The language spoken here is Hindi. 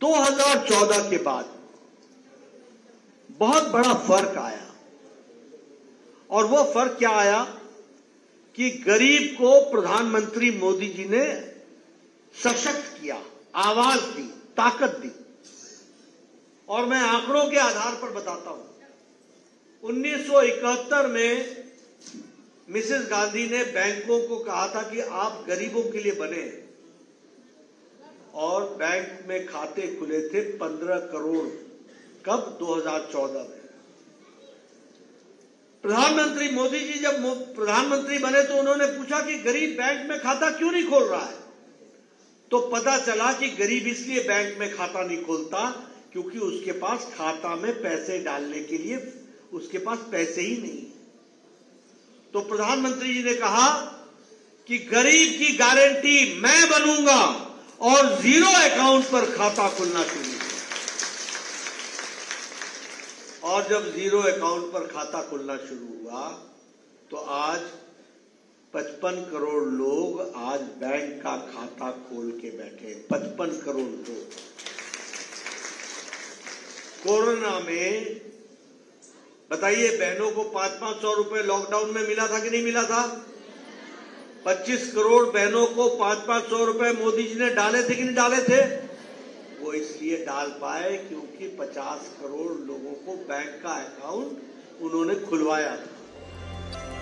2014 के बाद बहुत बड़ा फर्क आया। और वो फर्क क्या आया कि गरीब को प्रधानमंत्री मोदी जी ने सशक्त किया, आवाज दी, ताकत दी। और मैं आंकड़ों के आधार पर बताता हूं। 1971 में मिसेस गांधी ने बैंकों को कहा था कि आप गरीबों के लिए बने, और बैंक में खाते खुले थे 15 करोड़। कब? 2014 में। प्रधानमंत्री मोदी जी जब प्रधानमंत्री बने तो उन्होंने पूछा कि गरीब बैंक में खाता क्यों नहीं खोल रहा है। तो पता चला कि गरीब इसलिए बैंक में खाता नहीं खोलता क्योंकि उसके पास खाता में पैसे डालने के लिए उसके पास पैसे ही नहीं। तो प्रधानमंत्री जी ने कहा कि गरीब की गारंटी मैं बनूंगा और जीरो अकाउंट पर खाता खुलना शुरू किया। और जब जीरो अकाउंट पर खाता खुलना शुरू हुआ तो आज 55 करोड़ लोग आज बैंक का खाता खोल के बैठे। 55 करोड़ लोग। कोरोना में बताइए, बहनों को 500-500 रुपए लॉकडाउन में मिला था कि नहीं मिला था? 25 करोड़ बहनों को 500-500 रुपए मोदी जी ने डाले थे कि नहीं डाले थे? वो इसलिए डाल पाए क्योंकि 50 करोड़ लोगों को बैंक का अकाउंट उन्होंने खुलवाया था।